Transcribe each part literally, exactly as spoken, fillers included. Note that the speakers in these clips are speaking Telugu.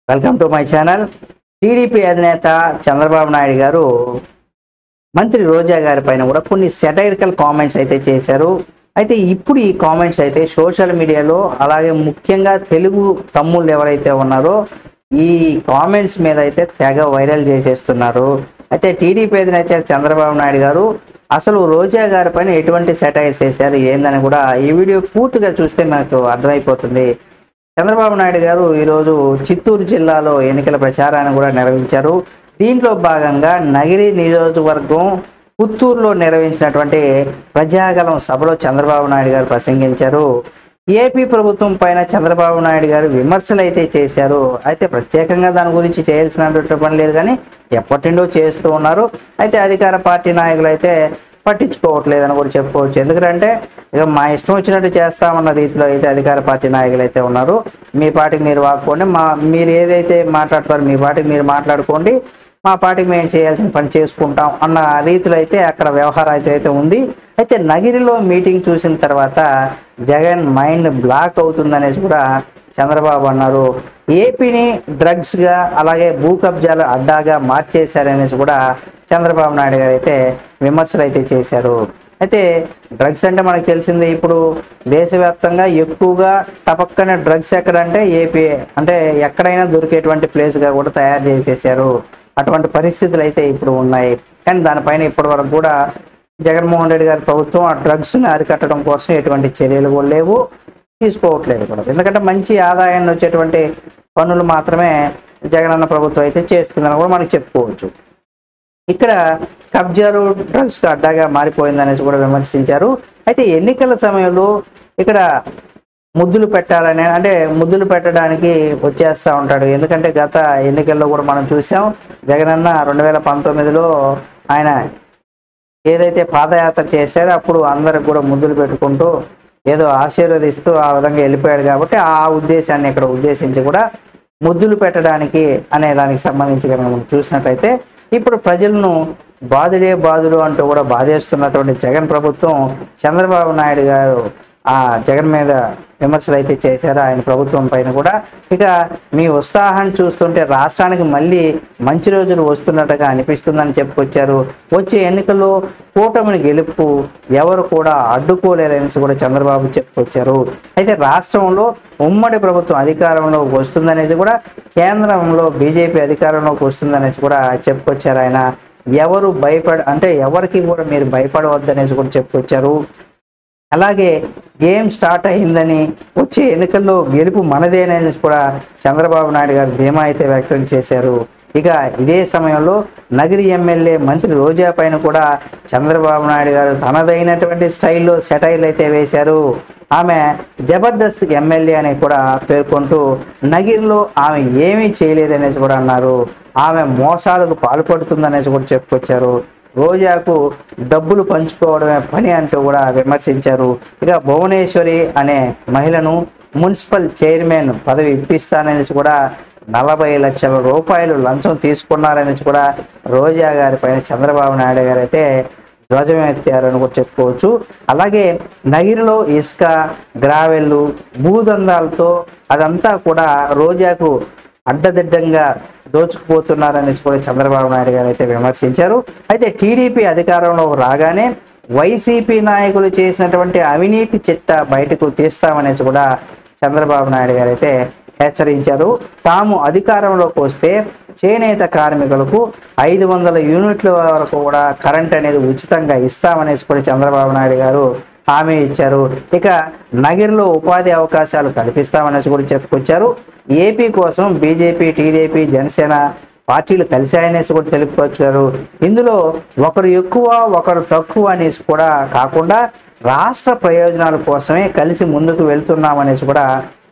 Welcome to my channel. TDP అధినేత చంద్రబాబు నాయుడు గారు మంత్రి రోజా గారి పైన కూడా కొన్ని సెటైరికల్ కామెంట్స్ అయితే చేశారు. అయితే ఇప్పుడు ఈ కామెంట్స్ అయితే సోషల్ మీడియాలో అలాగే ముఖ్యంగా తెలుగు తమ్ముళ్ళు ఎవరైతే ఉన్నారో ఈ కామెంట్స్ మీద అయితే తెగ వైరల్ చేసేస్తున్నారు. అయితే టీడీపీ అధినేత చంద్రబాబు నాయుడు గారు అసలు రోజా గారి పైన ఎటువంటి సెటైర్స్ చేశారు ఏందని కూడా ఈ వీడియో పూర్తిగా చూస్తే మనకు అర్థమైపోతుంది. చంద్రబాబు నాయుడు గారు ఈరోజు చిత్తూరు జిల్లాలో ఎన్నికల ప్రచారాన్ని కూడా నిర్వహించారు. దీంట్లో భాగంగా నగిరి నియోజకవర్గం పుత్తూరులో నిర్వహించినటువంటి ప్రజాగలం సభలో చంద్రబాబు నాయుడు గారు ప్రసంగించారు. ఏపీ ప్రభుత్వం పైన చంద్రబాబు నాయుడు గారు విమర్శలు అయితే చేశారు. అయితే ప్రత్యేకంగా దాని గురించి చేయాల్సినటువంటి పని లేదు, కానీ ఎప్పటిండో చేస్తూ ఉన్నారు. అయితే అధికార పార్టీ నాయకులు అయితే పట్టించుకోవట్లేదని కూడా చెప్పుకోవచ్చు. ఎందుకంటే ఇక మా ఇష్టం వచ్చినట్టు చేస్తామన్న రీతిలో అయితే అధికార పార్టీ నాయకులు అయితే ఉన్నారు. మీ పార్టీకి మీరు వాక్కోండి, మా మీరు ఏదైతే మాట్లాడతారో మీ పార్టీకి మీరు మాట్లాడుకోండి, మా పార్టీకి మేము చేయాల్సిన పని చేసుకుంటాం అన్న రీతిలో అయితే అక్కడ వ్యవహారం అయితే అయితే ఉంది. అయితే నగిరిలో మీటింగ్ చూసిన తర్వాత జగన్ మైండ్ బ్లాక్ అవుతుందనేసి కూడా చంద్రబాబు అన్నారు. ఏపీని డ్రగ్స్గా అలాగే భూ కబ్జాలు అడ్డాగా మార్చేశారనేసి కూడా చంద్రబాబు నాయుడు గారు అయితే విమర్శలు అయితే చేశారు. అయితే డ్రగ్స్ అంటే మనకు తెలిసింది, ఇప్పుడు దేశవ్యాప్తంగా ఎక్కువగా టపక్కన డ్రగ్స్ ఎక్కడంటే ఏపీ అంటే ఎక్కడైనా దొరికేటువంటి ప్లేస్గా కూడా తయారు చేసేసారు. అటువంటి పరిస్థితులు అయితే ఇప్పుడు ఉన్నాయి. కానీ దానిపైన ఇప్పటి వరకు కూడా జగన్మోహన్ రెడ్డి గారి ప్రభుత్వం ఆ డ్రగ్స్ని అరికట్టడం కోసం ఎటువంటి చర్యలు కూడా లేవు, తీసుకోవట్లేదు కూడా. ఎందుకంటే మంచి ఆదాయాన్ని వచ్చేటువంటి పనులు మాత్రమే జగనన్న ప్రభుత్వం అయితే చేస్తుందని కూడా మనకు చెప్పుకోవచ్చు. ఇక్కడ కబ్జాలు డ్రగ్స్కి అడ్డాగా మారిపోయిందనేసి కూడా విమర్శించారు. అయితే ఎన్నికల సమయంలో ఇక్కడ ముద్దులు పెట్టాలని అంటే ముద్దులు పెట్టడానికి వచ్చేస్తూ ఉంటాడు. ఎందుకంటే గత ఎన్నికల్లో కూడా మనం చూసాం, జగనన్న రెండు వేల పంతొమ్మిదిలో ఆయన ఏదైతే పాదయాత్ర చేశాడో అప్పుడు అందరికి కూడా ముద్దులు పెట్టుకుంటూ ఏదో ఆశీర్వదిస్తూ ఆ విధంగా వెళ్ళిపోయాడు. కాబట్టి ఆ ఉద్దేశాన్ని ఇక్కడ ఉద్దేశించి కూడా ముద్దులు పెట్టడానికి అనే దానికి సంబంధించి కనుక మనం చూసినట్లయితే ఇప్పుడు ప్రజలను బాధుడే బాధుడు అంటూ కూడా బాధేస్తున్నటువంటి జగన్ ప్రభుత్వం చంద్రబాబు నాయుడు గారు ఆ జగన్ మీద విమర్శలు అయితే చేశారు, ఆయన ప్రభుత్వం పైన కూడా. ఇక మీ ఉత్సాహాన్ని చూస్తుంటే రాష్ట్రానికి మళ్ళీ మంచి రోజులు వస్తున్నట్టుగా అనిపిస్తుందని చెప్పుకొచ్చారు. వచ్చే ఎన్నికల్లో కూటమిని గెలుపు ఎవరు కూడా అడ్డుకోలేరనేసి కూడా చంద్రబాబు చెప్పుకొచ్చారు. అయితే రాష్ట్రంలో ఉమ్మడి ప్రభుత్వం అధికారంలోకి వస్తుందనేసి కూడా, కేంద్రంలో బీజేపీ అధికారంలోకి వస్తుందనేసి కూడా చెప్పుకొచ్చారు ఆయన. ఎవరు భయపడ అంటే ఎవరికి కూడా మీరు భయపడవద్దనేసి కూడా చెప్పుకొచ్చారు. అలాగే గేమ్ స్టార్ట్ అయిందని, వచ్చే ఎన్నికల్లో గెలుపు మనదేనని కూడా చంద్రబాబు నాయుడు గారు ధీమా అయితే వ్యక్తం చేశారు. ఇక ఇదే సమయంలో నగిరి ఎమ్మెల్యే మంత్రి రోజా పైన కూడా చంద్రబాబు నాయుడు గారు తనదైనటువంటి స్టైల్లో సెటైర్లు అయితే వేశారు. ఆమె జబర్దస్త్ ఎమ్మెల్యే అని కూడా పేర్కొంటూ నగిరిలో ఆమె ఏమీ చేయలేదనేసి కూడా అన్నారు. ఆమె మోసాలకు పాల్పడుతుందనేసి కూడా చెప్పుకొచ్చారు. రోజాకు డబ్బులు పంచుకోవడమే పని అంటూ కూడా విమర్శించారు. ఇక భువనేశ్వరి అనే మహిళను మున్సిపల్ చైర్మన్ పదవి ఇప్పిస్తాననేసి కూడా నలభై లక్షల రూపాయలు లంచం తీసుకున్నారనేసి కూడా రోజా గారి పైన చంద్రబాబు నాయుడు గారు అయితే ధ్వజం ఎత్తారని కూడా చెప్పుకోవచ్చు. అలాగే నగిరిలో ఇసుక గ్రావెళ్ళు భూదందాలతో అదంతా కూడా రోజాకు అడ్డదిడ్డంగా దోచుకుపోతున్నారనేసి కూడా చంద్రబాబు నాయుడు గారు అయితే విమర్శించారు. అయితే టీడీపీ అధికారంలో రాగానే వైసీపీ నాయకులు చేసినటువంటి అవినీతి చిట్టా బయటకు తీస్తామనేసి కూడా చంద్రబాబు నాయుడు గారు అయితే హెచ్చరించారు. తాము అధికారంలోకి వస్తే చేనేత కార్మికులకు ఐదు వందల యూనిట్ల వరకు కూడా కరెంట్ అనేది ఉచితంగా ఇస్తామనేసి కూడా చంద్రబాబు నాయుడు గారు హామీ ఇచ్చారు. ఇక నగిరిలో ఉపాధి అవకాశాలు కల్పిస్తామనేసి కూడా చెప్పుకొచ్చారు. ఏపీ కోసం బీజేపీ టీడీపీ జనసేన పార్టీలు కలిశాయనేసి కూడా తెలుపుకొచ్చారు. ఇందులో ఒకరు ఎక్కువ ఒకరు తక్కువ అనేసి కూడా కాకుండా రాష్ట్ర ప్రయోజనాల కోసమే కలిసి ముందుకు వెళ్తున్నామనేసి కూడా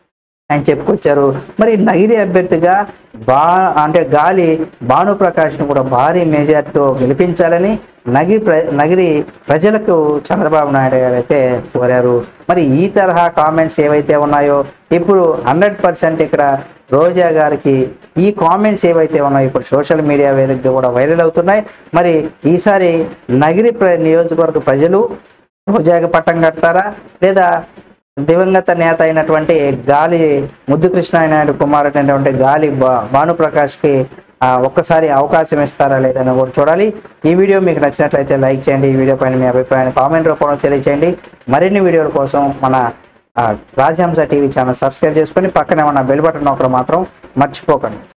ఆయన చెప్పుకొచ్చారు. మరి నగిరి అభ్యర్థిగా బా అంటే గాలి భానుప్రకాష్ను కూడా భారీ మెజార్టీతో గెలిపించాలని నగిరి ప్ర నగిరి ప్రజలకు చంద్రబాబు నాయుడు గారు అయితే కోరారు. మరి ఈ తరహా కామెంట్స్ ఏవైతే ఉన్నాయో ఇప్పుడు హండ్రెడ్ పర్సెంట్ ఇక్కడ రోజా గారికి ఈ కామెంట్స్ ఏవైతే ఉన్నాయో ఇప్పుడు సోషల్ మీడియా వేదికగా కూడా వైరల్ అవుతున్నాయి. మరి ఈసారి నగిరి ప్ర నియోజకవర్గ ప్రజలు రోజాకి పట్టం కడతారా లేదా దివంగత నేత అయినటువంటి గాలి ముద్దు కృష్ణనాయుడు కుమారుడు అయినటువంటి గాలి బా భానుప్రకాష్కి ఆ, ఒక్కసారి అవకాశం ఇస్తారా లేదని కూడా చూడాలి. ఈ వీడియో మీకు నచ్చినట్లయితే లైక్ చేయండి. ఈ వీడియో పైన మీ అభిప్రాయాన్ని కామెంట్ రూపంలో తెలియచేయండి. మరిన్ని వీడియోల కోసం మన రాజహంస టీవీ ఛానల్ సబ్స్క్రైబ్ చేసుకొని పక్కనే ఉన్న బెల్ బటన్ నొక్కడం మాత్రం మర్చిపోకండి.